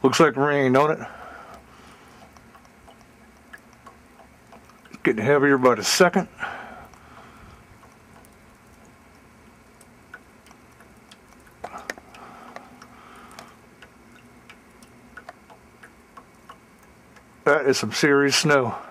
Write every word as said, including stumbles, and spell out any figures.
Looks like rain, don't it? Getting heavier by the second. That is some serious snow.